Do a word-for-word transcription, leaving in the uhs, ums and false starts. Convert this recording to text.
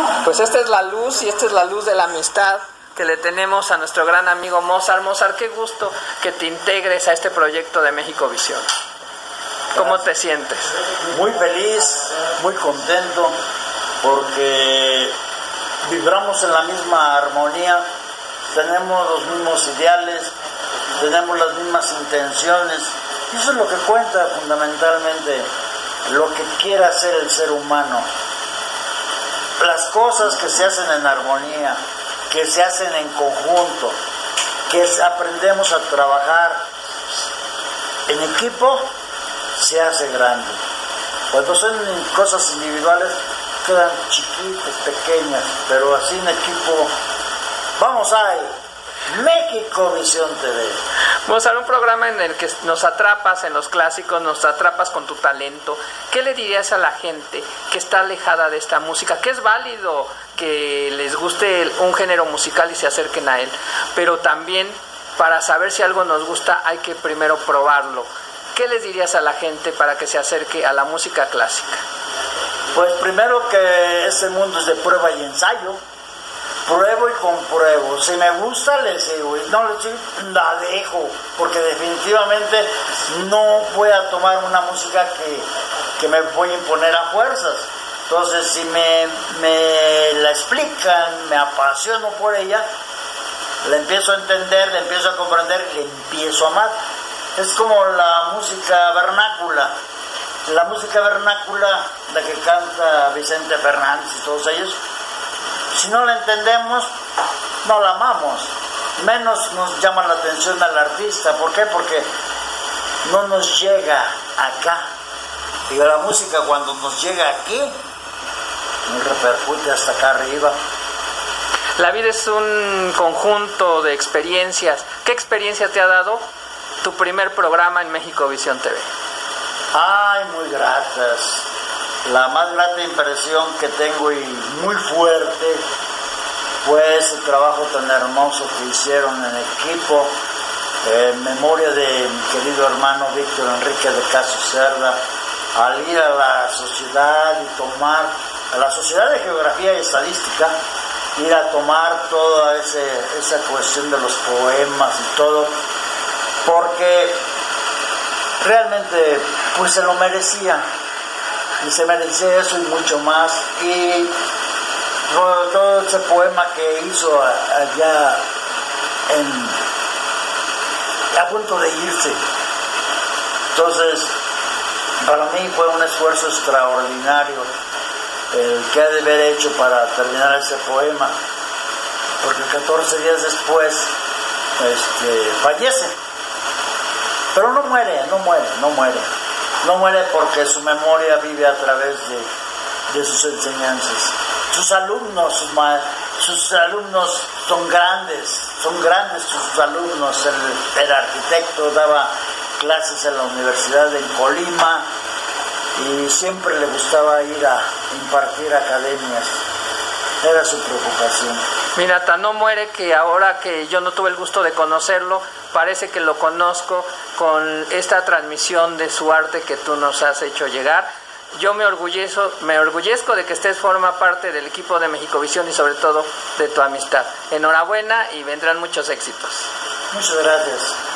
Pues esta es la luz y esta es la luz de la amistad que le tenemos a nuestro gran amigo Mozart. Mozart, qué gusto que te integres a este proyecto de México Visión. ¿Cómo te sientes? Muy feliz, muy contento, porque vibramos en la misma armonía, tenemos los mismos ideales, tenemos las mismas intenciones, y eso es lo que cuenta fundamentalmente, lo que quiere hacer el ser humano. Las cosas que se hacen en armonía, que se hacen en conjunto, que aprendemos a trabajar en equipo, se hace grande. Cuando son cosas individuales quedan chiquitas, pequeñas, pero así en equipo, vamos ahí, México Visión T V. Vamos a ver un programa en el que nos atrapas en los clásicos, nos atrapas con tu talento. ¿Qué le dirías a la gente que está alejada de esta música? Que es válido que les guste un género musical y se acerquen a él, pero también para saber si algo nos gusta hay que primero probarlo. ¿Qué les dirías a la gente para que se acerque a la música clásica? Pues primero que este mundo es de prueba y ensayo. Pruebo y compruebo. Si me gusta, le sigo. Y no le sigo, la dejo. Porque definitivamente no voy a tomar una música que, que me voy a imponer a fuerzas. Entonces, si me, me la explican, me apasiono por ella, la empiezo a entender, la empiezo a comprender, la empiezo a amar. Es como la música vernácula. La música vernácula, la que canta Vicente Fernández y todos ellos, si no la entendemos, no la amamos. Menos nos llama la atención al artista. ¿Por qué? Porque no nos llega acá. Y la música cuando nos llega aquí, nos repercute hasta acá arriba. La vida es un conjunto de experiencias. ¿Qué experiencia te ha dado tu primer programa en México Visión T V? Ay, muy gratas. La más grata impresión que tengo y muy fuerte fue ese trabajo tan hermoso que hicieron en equipo, en memoria de mi querido hermano Víctor Enrique de Caso Cerda, al ir a la sociedad y tomar, a la Sociedad de Geografía y Estadística, ir a tomar toda ese, esa cuestión de los poemas y todo, porque realmente pues se lo merecía. Y se merecía eso y mucho más. Y todo, todo ese poema que hizo allá en, a punto de irse. Entonces, para mí fue un esfuerzo extraordinario el que ha de haber hecho para terminar ese poema. Porque catorce días después este, fallece. Pero no muere, no muere, no muere. No muere porque su memoria vive a través de, de sus enseñanzas. Sus alumnos, sus, ma sus alumnos son grandes, son grandes sus alumnos. Él era arquitecto, daba clases en la universidad en Colima y siempre le gustaba ir a impartir academias. Era su preocupación. Mira, tan no muere que ahora que yo no tuve el gusto de conocerlo, parece que lo conozco con esta transmisión de su arte que tú nos has hecho llegar. Yo me orgullezco, me orgullezco de que estés forma parte del equipo de México Visión y sobre todo de tu amistad. Enhorabuena y vendrán muchos éxitos. Muchas gracias.